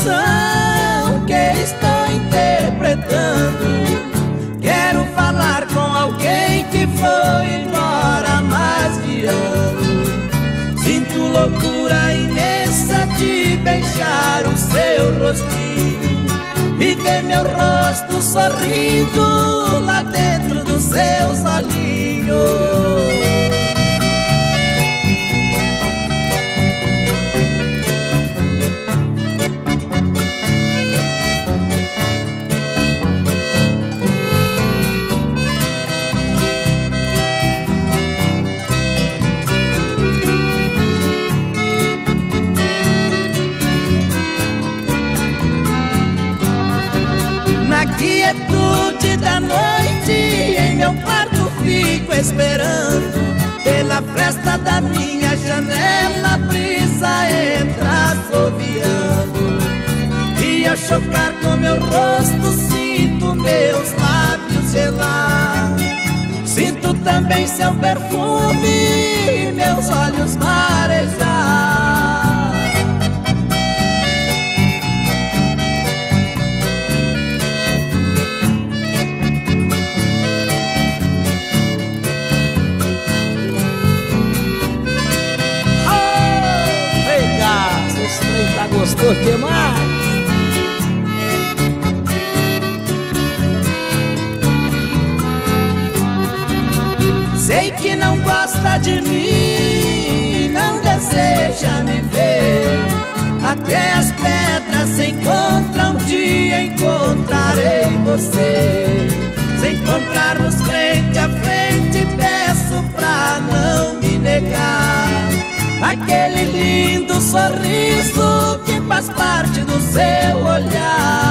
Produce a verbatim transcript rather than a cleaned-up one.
canção que estou interpretando. Quero falar com alguém que foi embora há mais de ano. Sinto loucura imensa de beijar o seu rostinho e ver meu rosto sorrindo lá dentro dos seus olhinhos. Na quietude da noite, em meu quarto fico esperando. Pela fresta da minha janela, a brisa entra assoviando. E ao chocar com meu rosto, sinto meus lábios gelar. Sinto também seu perfume e meus olhos marejar. Tá gostoso demais? Sei que não gosta de mim, não deseja me ver. Até as pedras se encontram, um dia encontrarei você. Se encontrarmos frente a frente, peço pra não me negar aquele lindo sorriso que faz parte do seu olhar.